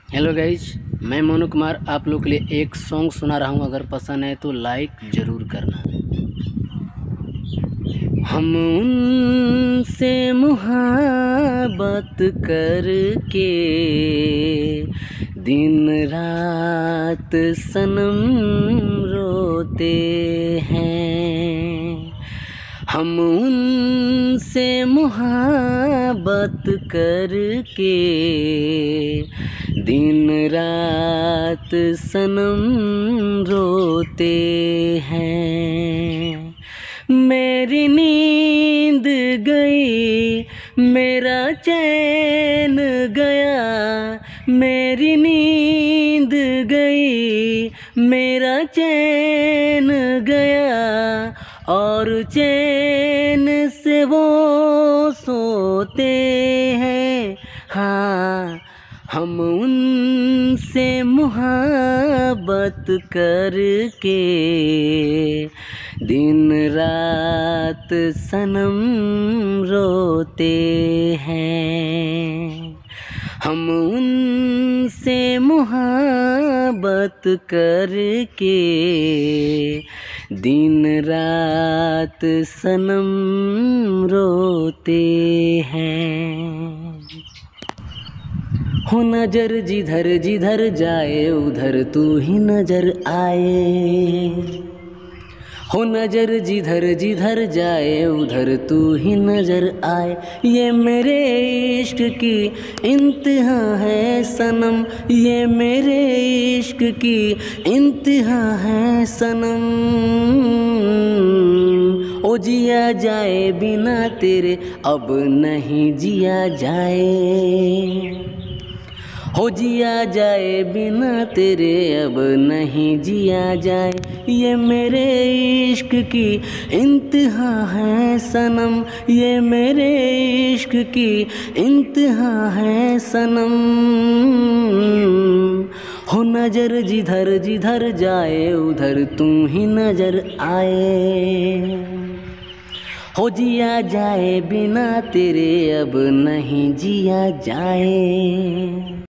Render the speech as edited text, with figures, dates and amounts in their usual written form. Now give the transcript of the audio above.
Hello guys, मैं मोनू कुमार आप लोग के लिए एक सॉन्ग सुना रहा हूँ। अगर पसंद है तो लाइक ज़रूर करना। हम उनसे मुहब्बत करके दिन रात सनम रोते हैं। हम उनसे मुहब्बत करके दिन रात सनम रोते हैं। मेरी नींद गई, मेरा चैन गया, मेरी नींद गई, मेरा चैन गया, और चैन से वो सोते हैं। हाँ, हम उनसे मुहब्बत करके दिन रात सनम रोते हैं। हम उनसे मुहब्बत करके दिन रात सनम रोते हैं। हो नजर जिधर जिधर जाए उधर तू ही नजर आए। हो नजर जिधर जिधर जाए उधर तू ही नजर आए। ये मेरे इश्क की इंतहा है सनम, ये मेरे इश्क की इंतहा है सनम। ओ जिया जाए बिना तेरे अब नहीं जिया जाए। हो जिया जाए बिना तेरे अब नहीं जिया जाए। ये मेरे इश्क की इंतहा है सनम, ये मेरे इश्क की इंतहा है सनम। हो नजर जिधर जिधर जाए उधर तू ही नजर आए। हो जिया जाए बिना तेरे अब नहीं जिया जाए।